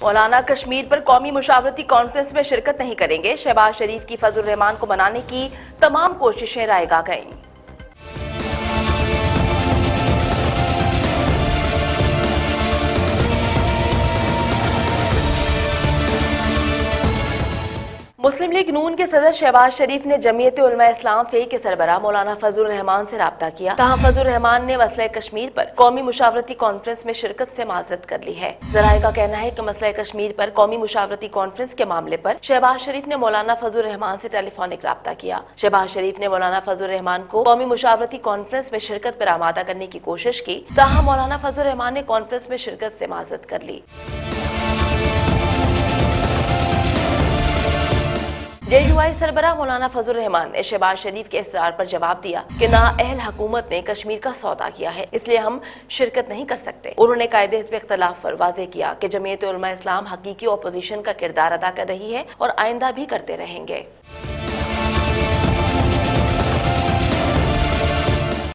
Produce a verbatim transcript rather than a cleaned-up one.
مولانا کشمیر پر قومی مشاورتی کانفرنس میں شرکت نہیں کریں گے، شہباز شریف کی فضل الرحمان کو منانے کی تمام کوششیں رائے گاہ گئیں۔ مسلم لیگ نون کے صدر شہباز شریف نے جمعیت علماء اسلام فے کے سربراہ مولانا فضل الرحمان سے رابطہ کیا، تاہم فضل الرحمان نے مسئلہ کشمیر پر قومی مشاورتی کانفرنس میں شرکت سے معذرت کر لی ہے۔ ذرائع کا کہنا ہے کہ مسئلہ کشمیر پر قومی مشاورتی کانفرنس کے معاملے پر شہباز شریف نے مولانا فضل الرحمان سے ٹیلی فونک رابطہ کیا۔ شہباز شریف نے مولانا فضل الرحمان کو قومی مشاورتی کانفرنس میں شرکت پر آمادہ کرنے کی کوشش کی، تاہم مولانا فضل الرحمان نے کانفرنس میں شرکت سے معذرت کر لی۔ جے یو آئی سربراہ مولانا فضل الرحمان نے شہباز شریف کے اصرار پر جواب دیا کہ نااہل حکومت نے کشمیر کا سودا کیا ہے، اس لیے ہم شرکت نہیں کر سکتے۔ انہوں نے قائد حزب اختلاف پر واضح کیا کہ جمعیت علماء اسلام حقیقی اپوزیشن کا کردار ادا کر رہی ہے اور آئندہ بھی کرتے رہیں گے۔